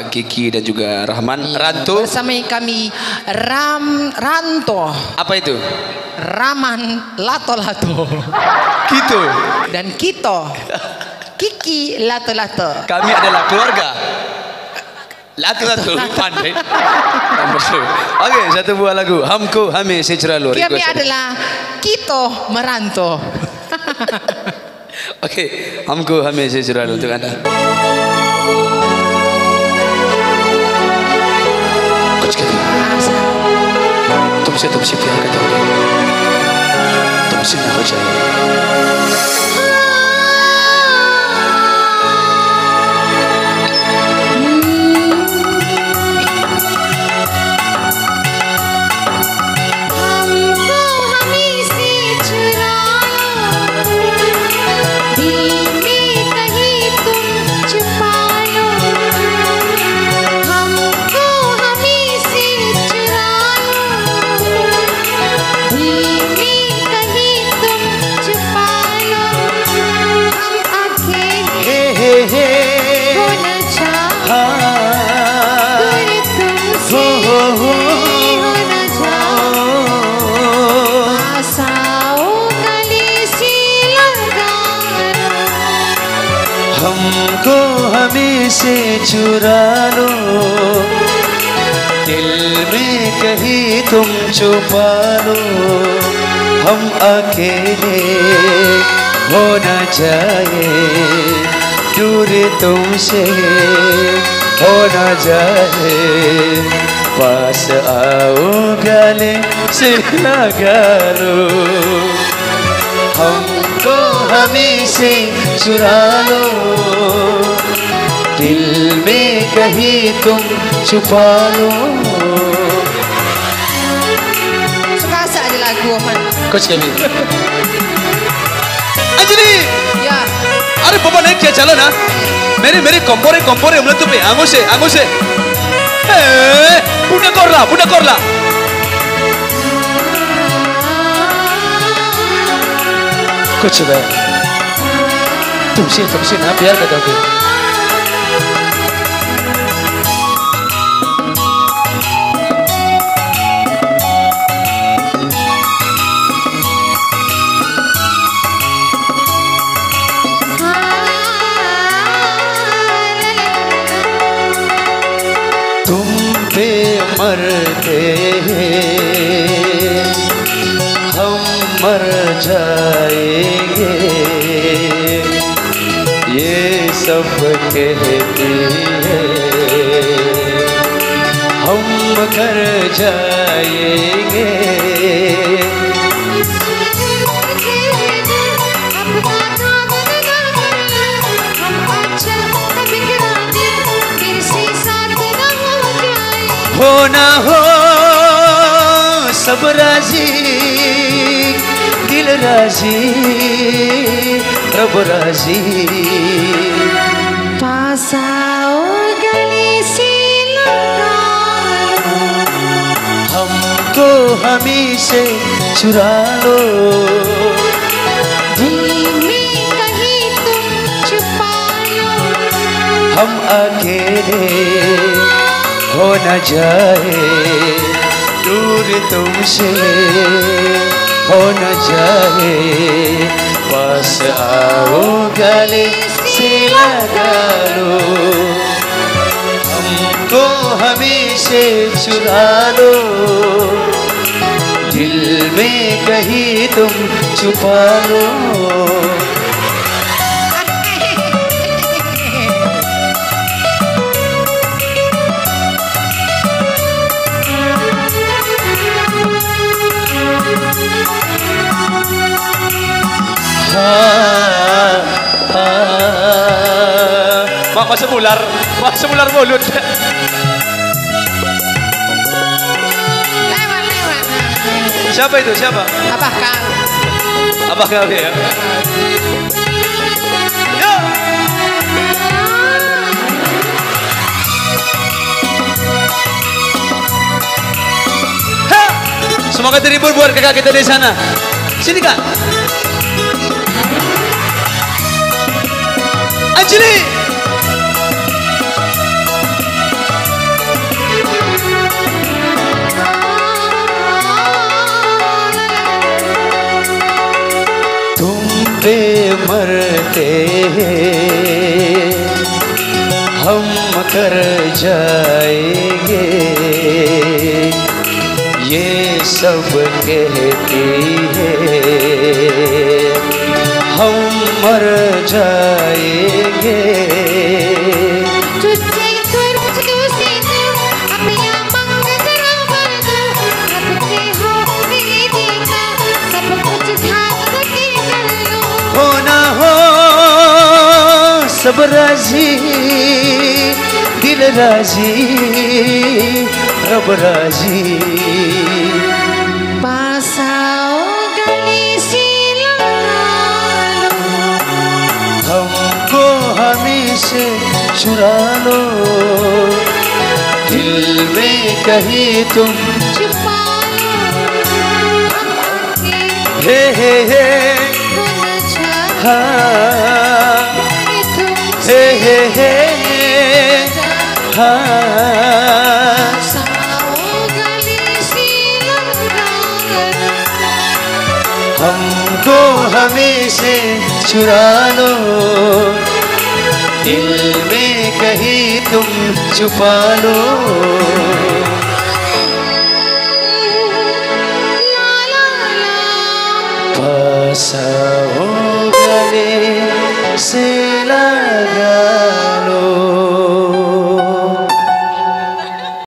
Kiki dan juga Rahman. Ranto. Bersama kami Ranto. Apa itu? Raman Lato-Lato. Gitu. Dan Kito. Kiki Lato-Lato. Kami adalah keluarga. Lato-Lato. Pandai. Oke, satu buah lagu. Hamko Hame Seceralu. Kami adalah Kito Meranto. Oke, Hamko Hame Seceralu untuk Anda. तुमसे प्यार करता हूँ, तुमसे ना हो जाए। हमको हमें से चुरा लो, दिल में कहीं तुम छुपा लो, हम अकेले हो न जाए, दूर तुमसे हो न जाए, पास आओ गले से लगा लो, हमको हमें से चुरा लो, दिल में कहीं तुम छुपा लो. Suka saja lagu Oman. Coach kami. Anjali. Ya. अरे पापा नहीं क्या चलो ना. मेरे कंपोरे हम लोग तो पे आंगों से. पुण्य करला. कुछ नहीं. तुमसे ना प्यार करता हूँ. तुम पे मरते हम मर जाएंगे, ये सब कहती है, हम कर जाएंगे. हो ना हो सब राजी, दिल राजी, रब राजी. पास आओ गले से लगा लो, हमको हमें से चुरा लो, दिल में कहीं तुम छुपा लो, हम अकेले हो न जाए, दूर तुमसे हो न जाए, पास आओ गले से लगा लो, हमको हमें से चुरा लो, दिल में कहीं तुम छुपा लो. Masa mular mulut. Lewat. Siapa itu? Siapa? Abah Kang. Abah Kang ya. Ya. Ha! Semoga terhibur buat kakak kita di sana. Sini Kak. Anjali. कर जाएंगे, ये सब कहती है हम मर जाएंगे। तुझसे दूर तुझसे दूर अपना मंग जरा भर दो, अब से हो गई देखा सब कुछ धाक के कर लो। हो ना हो सब राजी, दिल राजी, रब राजी। पास आओ गले से लगा लो, हमको हमें से चुरा लो, दिल में कहीं तुम छुपा लो। आंखें हे खुल जाए हाँ तुमसे हे हाँ। हमको हमें से चुरा लो, दिल में कहीं तुम छुपा लो। पास आओ गले से